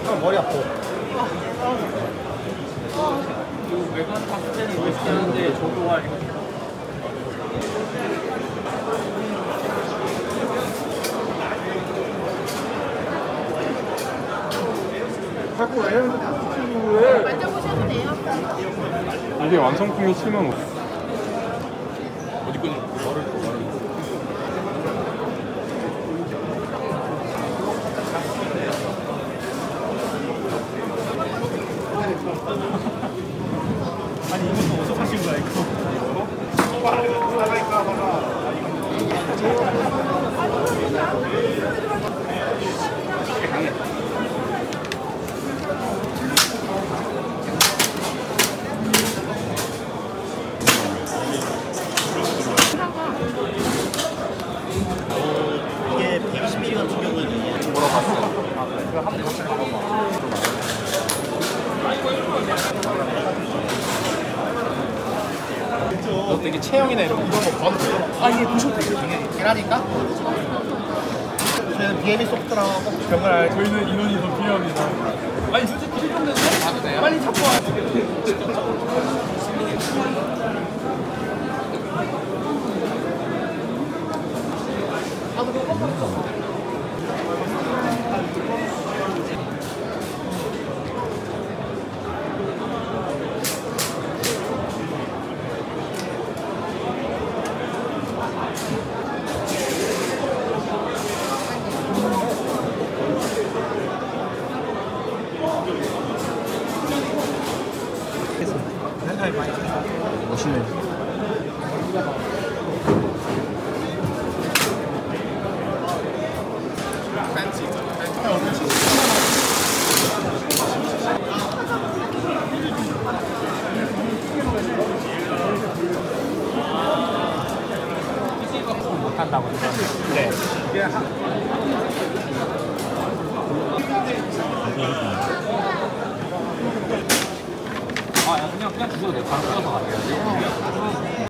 머리 아파. 이거 외관 봤을 때는 멋있긴 한데 저도 와 이거. 자꾸 왜? 만져보셔도 돼요. 이게 완성품이 7만 5천. 어디 거니? 아니 이것도 어디서 사신 거야 이거? 이게 120mm 같은 경우는 물어봤어. 이거 한번 같이 가봐봐. 너 되게 체형이나 이런 거 봐도 돼요? 아 이게 보셔도 돼요. 계란인가? 저희는 BME 소프트랑 꼭 그런 걸 알죠. 저희는 인원이 더 필요합니다. 아니 솔직히 필요한데 봐도 돼요? 빨리 잡고 와. 멋있네. 못한다고. 네. 아, 그냥 주셔도 돼요. 바로 뜯어서 갈게요.